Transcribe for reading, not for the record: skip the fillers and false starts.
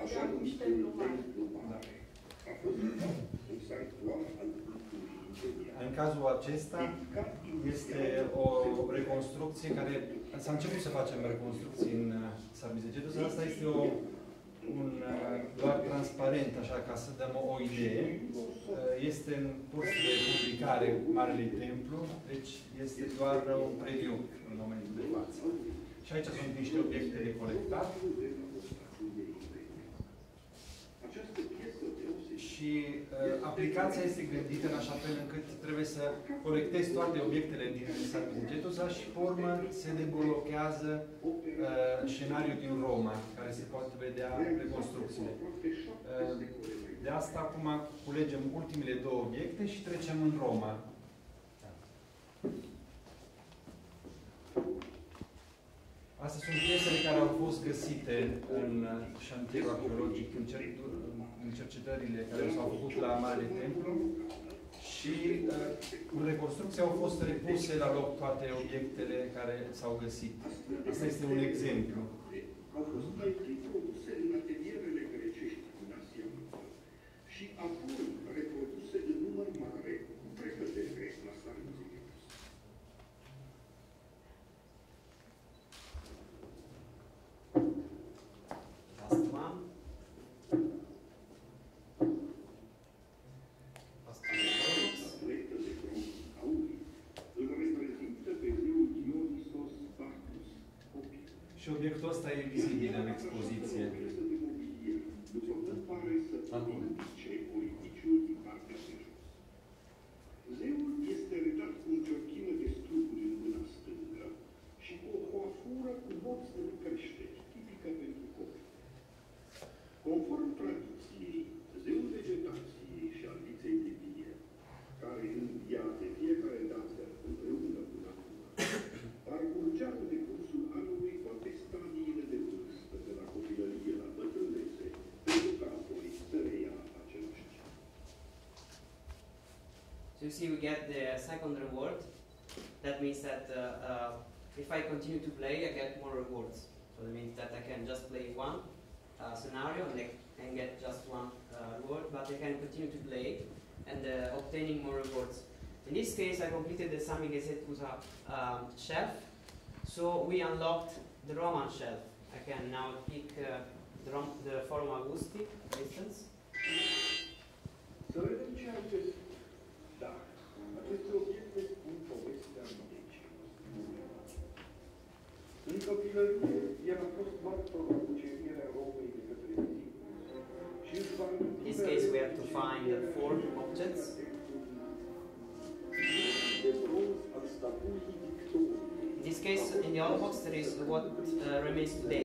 așa numită lumare. Da. În cazul acesta este o reconstrucție care s-a început să facem reconstrucții în Sarmizegetus. Asta este doar transparent, așa, ca să dăm o idee. Este în curs de publicare Marele Templu, deci este doar un preview în momentul de față. Și aici sunt niște obiecte de colectat. Și aplicația este gândită în așa fel încât trebuie să colectezi toate obiectele din Sarmizegetus și pe urmă se deblochează scenariul din Roma, care se poate vedea reconstrucțiile. De asta acum culegem ultimele două obiecte și trecem în Roma. Astea sunt piesele care au fost găsite în șantierul arheologic, în cercetările care s-au făcut la Marele Templu și în reconstrucție au fost repuse la loc toate obiectele care s-au găsit. Asta este un exemplu. Au fost mai introduse în atelierele grecești din Asia Mică și apoi reproduse în număr mare cu precădere la Sarmizegetus. Și obiectul ăsta e vizibil în expoziție. Zeul este redat cu o ciorchină de struguri în mâna stângă și cu o coafură cu boți de creșteri, tipică pentru copii. Conform tradiției, zeul vegetației și al viței de vie, care învia de fiecare dată împreună cu natura, parcurgea în decursul anului toate stadiile de vârstă, de la copilărie la bătrânețe, pentru ca apoi să reia același ciclu. So you see, we get the second reward. That means that if I continue to play, I get more rewards. So that means that I can just play one scenario and get just one reward, but I can continue to play and obtaining more rewards. In this case, I completed the Sarmizegetus shelf, so we unlocked the Roman shelf. I can now pick the Forum Augusti, for instance. Să vedem ce acest, da, aceste obiecte spun povestea vieții. În copilărie, el a fost martor la cucerirea Romei de către Titus. In this case, we have to find the four objects. In this case, in the other box, there is what remains today.